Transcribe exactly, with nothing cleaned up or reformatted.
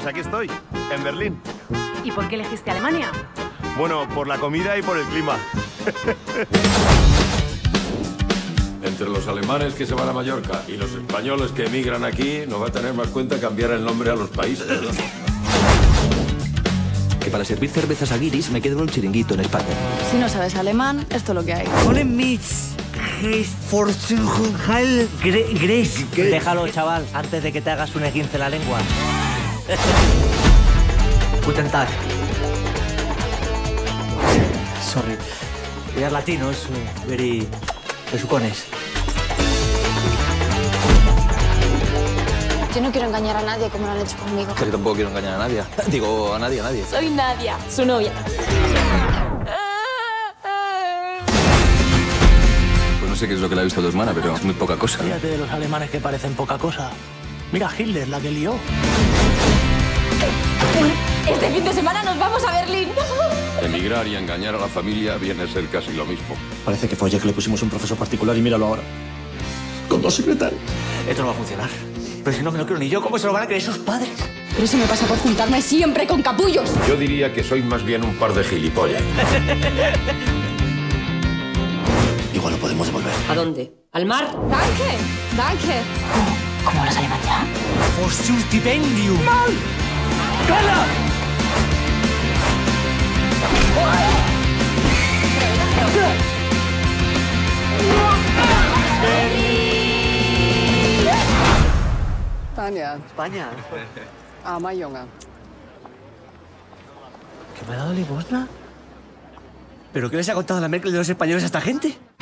aquí estoy, en Berlín. ¿Y por qué elegiste Alemania? Bueno, por la comida y por el clima. Entre los alemanes que se van a Mallorca y los españoles que emigran aquí, nos va a tener más cuenta cambiar el nombre a los países, ¿no? Que para servir cervezas a guiris me quedo en un chiringuito en España. Si no sabes alemán, esto es lo que hay. Déjalo, chaval, antes de que te hagas un esguince en la lengua. Guten Tag. Sorry. Eres latino, es very... ¿Te supones? Yo no quiero engañar a nadie como lo han hecho conmigo. Yo tampoco quiero engañar a nadie. Digo, a nadie, a nadie. Soy Nadia, su novia. Pues no sé qué es lo que le ha visto a tu hermana, pero es muy poca cosa. Fíjate de los alemanes que parecen poca cosa. Mira Hitler, la que lió. Este fin de semana nos vamos a Berlín. Emigrar y engañar a la familia viene a ser casi lo mismo. Parece que fue ayer que le pusimos un profesor particular y míralo ahora. Con dos secretarios. Esto no va a funcionar. Pero si no me lo creo ni yo, ¿cómo se lo van a creer sus padres? Pero eso me pasa por juntarme siempre con capullos. Yo diría que sois más bien un par de gilipollas. Igual lo podemos devolver. ¿A dónde? ¿Al mar? Danke, danke. ¿Cómo hablas alemán ya? ¡Por su stipendium! ¡Mal! ¡Cala! España. España. Armer Junge. ¿Que me ha dado limosna? ¿Pero qué les ha contado la Merkel de los españoles a esta gente?